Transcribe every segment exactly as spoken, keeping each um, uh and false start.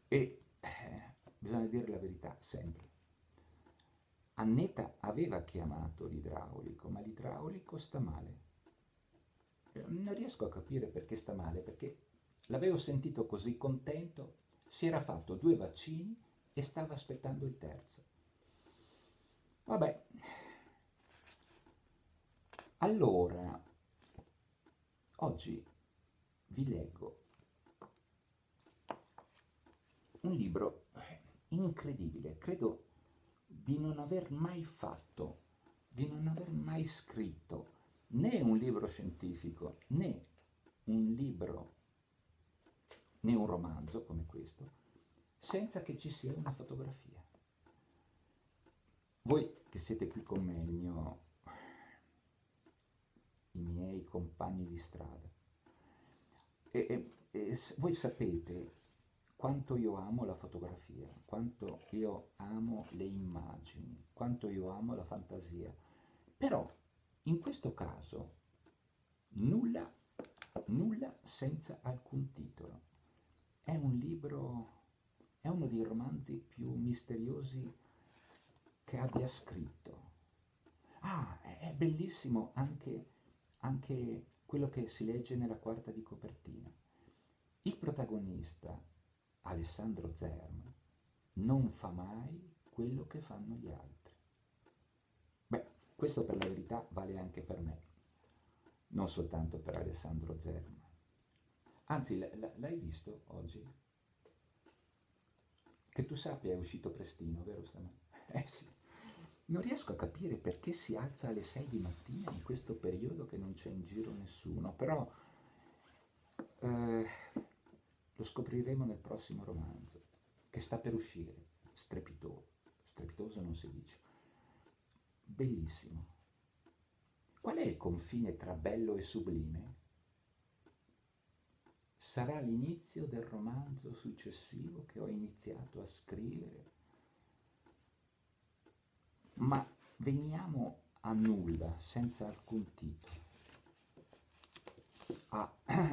E eh, bisogna dire la verità sempre. Annetta aveva chiamato l'idraulico, ma l'idraulico sta male. Eh, Non riesco a capire perché sta male, perché l'avevo sentito così contento, si era fatto due vaccini e stava aspettando il terzo. Vabbè, allora, oggi vi leggo un libro incredibile, credo di non aver mai fatto, di non aver mai scritto né un libro scientifico né un libro né un romanzo come questo senza che ci sia una fotografia. Voi che siete qui con me, il mio, i miei compagni di strada, e, e- e s- voi sapete quanto io amo la fotografia, quanto io amo le immagini, quanto io amo la fantasia. Però in questo caso nulla, nulla senza alcun titolo. È un libro, è uno dei romanzi più misteriosi che abbia scritto. Ah, è è bellissimo anche, anche quello che si legge nella quarta di copertina. Il protagonista, Alessandro Zerma, non fa mai quello che fanno gli altri. Beh, questo per la verità vale anche per me, non soltanto per Alessandro Zerma. Anzi, l- l- l'hai visto oggi? Che tu sappia è uscito prestino, vero stamattina? Eh sì. Non riesco a capire perché si alza alle sei di mattina in questo periodo che non c'è in giro nessuno, però eh, lo scopriremo nel prossimo romanzo, che sta per uscire, strepitoso, strepitoso non si dice, bellissimo. Qual è il confine tra bello e sublime? Sarà l'inizio del romanzo successivo che ho iniziato a scrivere, ma veniamo a nulla, senza alcun titolo. Ah,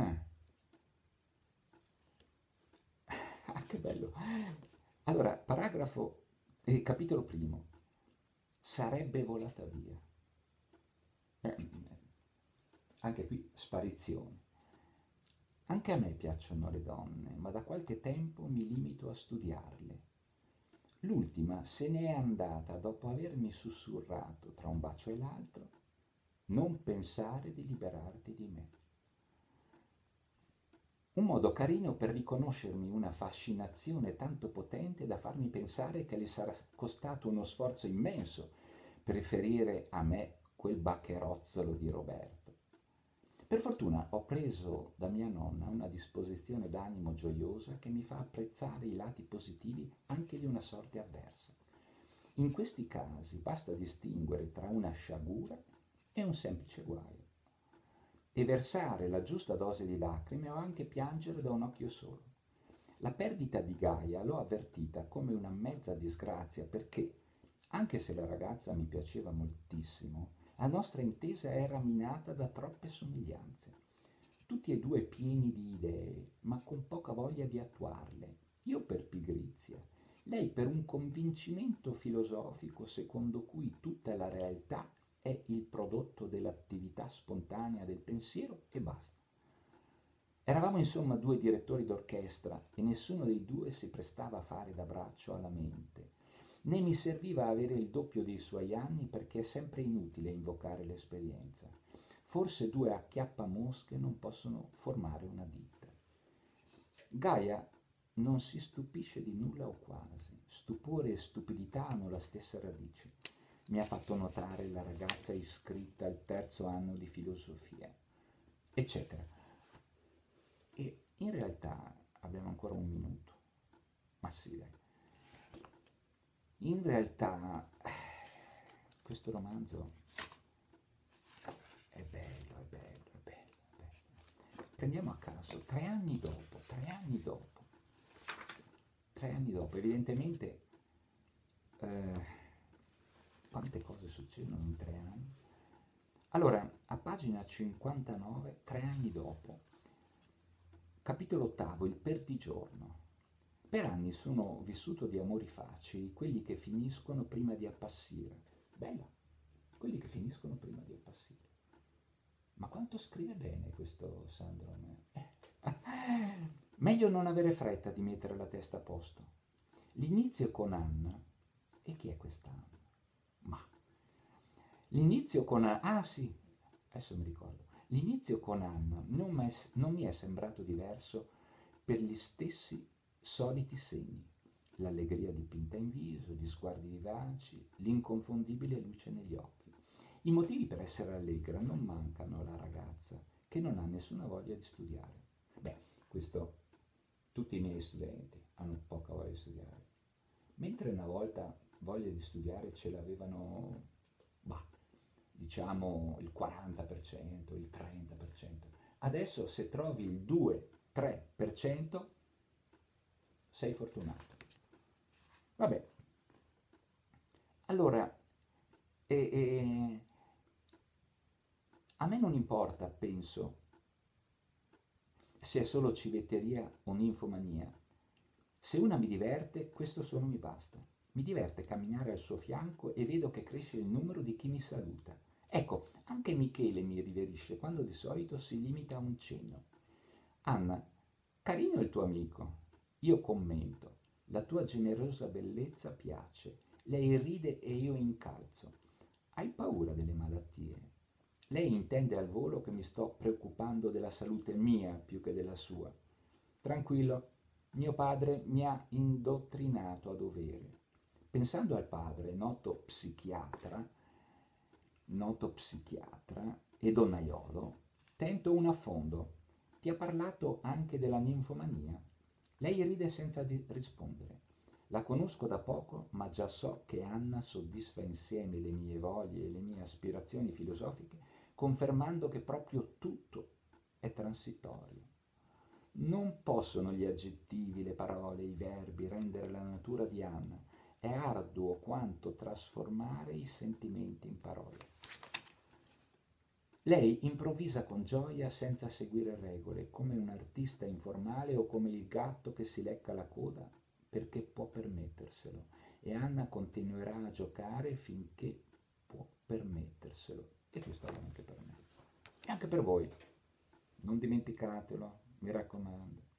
ah, che bello. Allora, paragrafo, eh, capitolo primo. Sarebbe volata via. Eh, anche qui sparizione. Anche a me piacciono le donne, ma da qualche tempo mi limito a studiarle. L'ultima se n'è andata dopo avermi sussurrato tra un bacio e l'altro: non pensare di liberarti di me. Un modo carino per riconoscermi una fascinazione tanto potente da farmi pensare che le sarà costato uno sforzo immenso preferire a me quel baccherozzolo di Roberto. Per fortuna ho preso da mia nonna una disposizione d'animo gioiosa che mi fa apprezzare i lati positivi anche di una sorte avversa. In questi casi basta distinguere tra una sciagura e un semplice guaio, e versare la giusta dose di lacrime o anche piangere da un occhio solo. La perdita di Gaia l'ho avvertita come una mezza disgrazia perché, anche se la ragazza mi piaceva moltissimo, la nostra intesa era minata da troppe somiglianze. Tutti e due pieni di idee, ma con poca voglia di attuarle. Io per pigrizia, lei per un convincimento filosofico secondo cui tutta la realtà è il prodotto dell'attività spontanea del pensiero e basta. Eravamo insomma due direttori d'orchestra e nessuno dei due si prestava a fare da braccio alla mente, né mi serviva avere il doppio dei suoi anni perché è sempre inutile invocare l'esperienza. Forse due acchiappamosche non possono formare una ditta. Gaia non si stupisce di nulla o quasi. Stupore e stupidità hanno la stessa radice. Mi ha fatto notare la ragazza iscritta al terzo anno di filosofia, eccetera. E in realtà abbiamo ancora un minuto. Ma sì, dai. In realtà eh, questo romanzo è bello, è bello, è bello, è bello. Prendiamo a caso, tre anni dopo, tre anni dopo, tre anni dopo, evidentemente eh, quante cose succedono in tre anni? Allora, a pagina cinquantanove, tre anni dopo, capitolo ottavo, il perdigiorno. Per anni sono vissuto di amori facili, quelli che finiscono prima di appassire. Bella, quelli che finiscono prima di appassire. Ma quanto scrive bene questo Sandro? Eh. Meglio non avere fretta di mettere la testa a posto. L'inizio con Anna. E chi è questa Anna? Ma l'inizio con Anna. Ah sì, adesso mi ricordo. L'inizio con Anna non, m'è- non mi è sembrato diverso per gli stessi soliti segni. L'allegria dipinta in viso, gli sguardi vivaci, l'inconfondibile luce negli occhi. I motivi per essere allegra non mancano alla ragazza, che non ha nessuna voglia di studiare. Beh, questo tutti i miei studenti hanno poca voglia di studiare. Mentre una volta voglia di studiare ce l'avevano, bah, diciamo il quaranta per cento, il trenta per cento. Adesso se trovi il due-tre per cento sei fortunato. Vabbè, allora, e, e, a me non importa, penso, se è solo civetteria o ninfomania. Se una mi diverte, questo solo mi basta. Mi diverte camminare al suo fianco e vedo che cresce il numero di chi mi saluta. Ecco, anche Michele mi riverisce quando di solito si limita a un cenno. Anna, carino il tuo amico. Io commento. La tua generosa bellezza piace. Lei ride e io incalzo. Hai paura delle malattie? Lei intende al volo che mi sto preoccupando della salute mia più che della sua. Tranquillo, mio padre mi ha indottrinato a dovere. Pensando al padre, noto psichiatra, noto psichiatra e donnaiolo, tento un affondo. Ti ha parlato anche della ninfomania? Lei ride senza di- rispondere. La conosco da poco, ma già so che Anna soddisfa insieme le mie voglie e le mie aspirazioni filosofiche, confermando che proprio tutto è transitorio. Non possono gli aggettivi, le parole, i verbi rendere la natura di Anna. È arduo quanto trasformare i sentimenti in parole. Lei improvvisa con gioia senza seguire regole, come un artista informale o come il gatto che si lecca la coda perché può permetterselo. E Anna continuerà a giocare finché può permetterselo. E questo vale anche per me. E anche per voi. Non dimenticatelo, mi raccomando.